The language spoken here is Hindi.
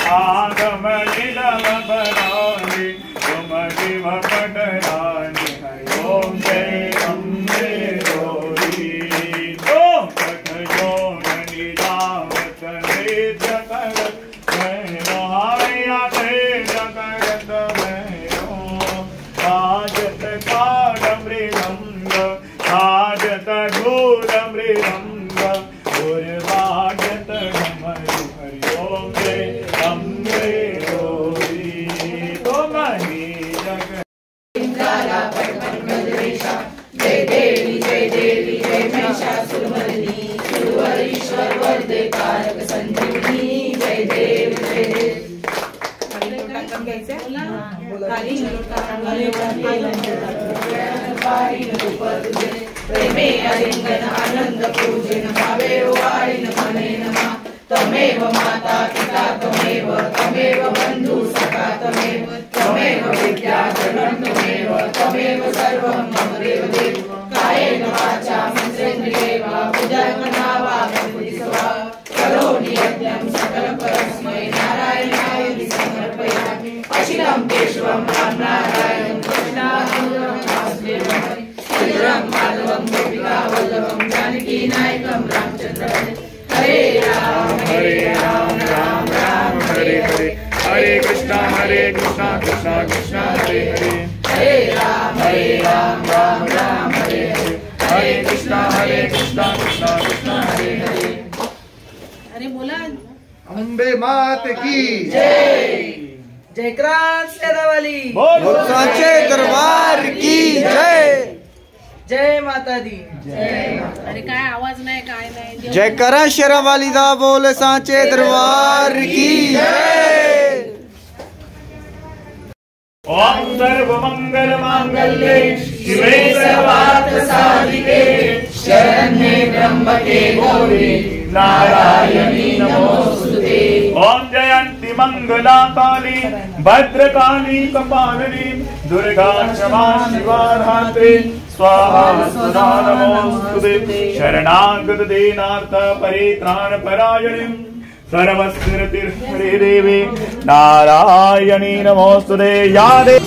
आगमनिलमपराणि सुमतिम पठनानि हरि ओम जय अम्बे गौरी ओम कथयो ननिदावतने जगत मैनो हाया ते जगत मैनो काजत कालमृदंग काजत घोरमृदंग गुरवाजत डमरु हरि ओम जय अम्बे गौरी तो मही जगत जय देवी जय महिषासुरमर्दिनी सुरवर ईश्वर वरदे कारक संजीवनी जय देवी प्रेमे अलिंगन आनंद पूजन भावे वारिन मने नमः तमेव माता पिता तमेव बंधु सखा तमेव विद्या धनं तमेव सर्वं मम देवदेव कायेन वाचा मनसेन्द्रिये वा बुद्ध्या वा बुद्धिसवा करोमि यज्ञं सकलं परस्मै नारायणाय समर्पयामि अखिलं केशवं रामनारायणं कृष्णाहं वासुदेवं श्रीराम माधवं गोपिका वल्लभं जानकी नायकं रामचन्द्रं हरे राम राम राम हरे हरे हरे कृष्णा कृष्णा कृष्णा हरे हरे हरे राम राम राम हरे हरे हरे कृष्णा कृष्णा कृष्णा हरे हरे। अरे बोला अम्बे मात की जय क्रांत शेरावाली साचे दरबार की जय। जय माता दी अरे काय आवाज नाही काय नाही जय करा शेरावाली दा बोल साचे दरबार की जय। ओम सर्वमंगल मांगल्ये शिवे सर्वार्थ साधिके शरण्ये त्र्यंबके गौरी नारायणी नमोस्तुते। ओम जयंती मंगला काली भद्रकाली कपालिनी दुर्गा क्षमा शिवा धात्री स्वाहा सदा नमोस्तुते। शरणागत दीनार्थ परित्राण परायणी सर्वस्थिरतिर्हरे देवी नारायणी नमोस्तुते। या देवी